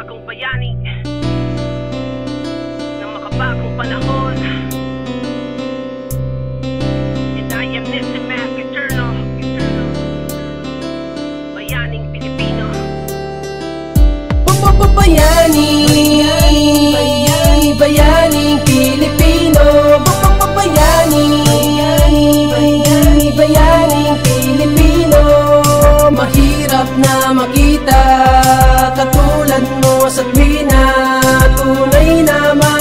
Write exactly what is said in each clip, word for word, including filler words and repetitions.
bagong bayani ng makabagong panahon. And I am Nisimac Eternal, bayaning Pilipino. Bayani, bayani, bayaning Pilipino. Bayani, bayani, bayaning Pilipino. Mahirap na makita katulad mo sa tuwina, tunay na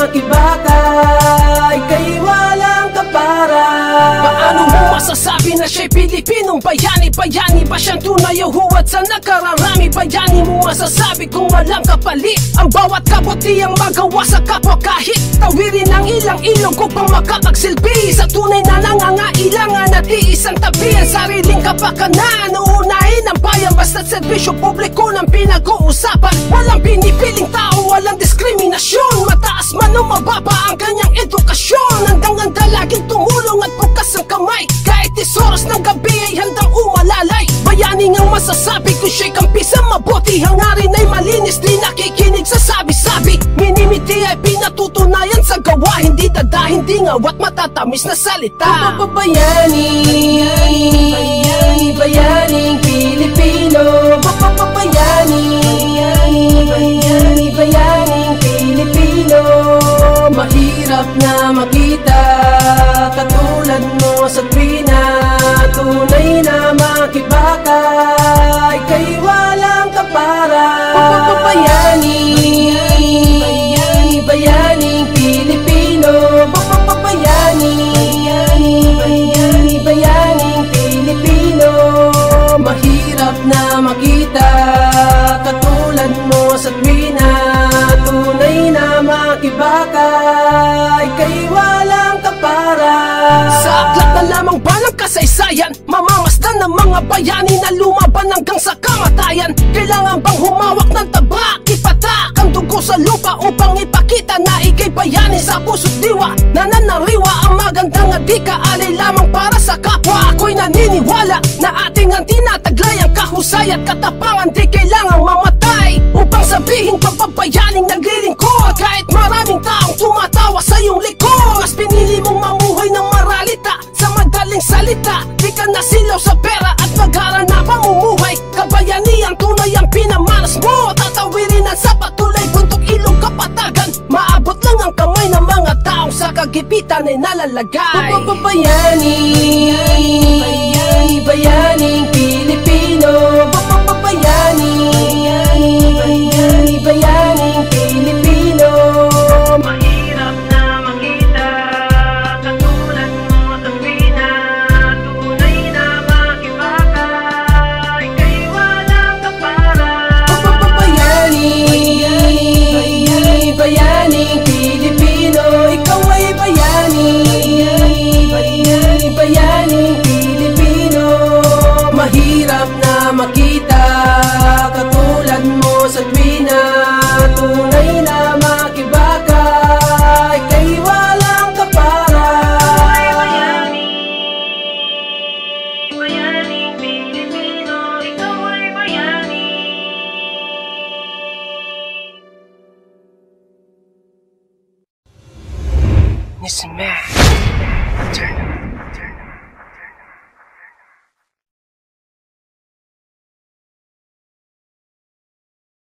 makibakay, kay walang kapara. Paano mo masasabi na siya'y Pilipinong bayani? Bayani ba siyang tunay o huwad sa nakararami? Bayani mo masasabi kung walang kapalit ang bawat kabutihang magawa sa kapwa, kahit tawirin ang ilang ilong upang makapagsilbi sa tunay na nangangailangan at iisang tabi ang sariling kapakanan. Uunahin ang bayan basta't serbisyo publiko ng pinag-uusapan. Walang pinipiling tao, walang diskriminasyon, mataas man o mababa ang kanyang edukasyon. Hanggang handa laging tumulong at bukas ang kamay, kahit is oras ng gabi ay handang umalalay. Bayani ngang masasabi kung siya'y kampi sa mabuti, hangarin ay malinis, di nakikinig sa sabi-sabi. Minimiti ay pinatutunayan sa gawa, hindi dada, hindi ngawat, matatamis na salita. Bayani, bayani, bayaning Pilipino. Bayani, bayani, bayaning Pilipino. Mahirap na makita katulad mo sa tuwina, tunay na makibakay, kay walang kapara. Bayani, bayani, bayaning Pilipino. Bayani, bayani, bayaning Pilipino. Mahirap na makita katulad mo sa tuwina, tunay na makibakay, kay walang kapara. Sa aklat na lamang ba ng kasaysayan, mamamasdan ng mga bayani na lumaban hanggang sa kamatayan? Kailangan bang humawak ng tabak, ipatak ang dugo sa lupa upang ipakita na ikay bayani sa puso't diwa? Nananariwa ang magandang adika, alay lamang para sa kapwa. Ako'y naniniwala na ating ang tinataglay ang kahusay at katapangan, di kailangang mamatay upang sabihin papabayaning naglilingkod. Kahit maraming taong tumatawa sa iyong likod, mas pinili mong mamuhay ng maralita sa madaling salita. Di ka nasilaw sa pera at magharana pamumuhay. Kabayanihan tunay ang pinamalas mo, tatawirin ang sapat tulay bundok, ilog, kapatagan. Maabot lang ang kamay ng mga taong sa kagipitan ay nalalagay. Bayani, bayani, bayaning Pilipino. Bayani, bayani, bayaning Pilipino. Mahirap na makita katulad mo sa tuwina, tunay na makibakay, kay walang kapara. Bayani, bayani, bayaning Pilipino. Ikaw ay bayani, bayani, bayaning Pilipino. Mahirap na makita katulad mo sa tuwina, tunay na makibakay, kay walang kapara. Bayani, bayaning Pilipino, ikaw ay bayani. Nisimac Eternal.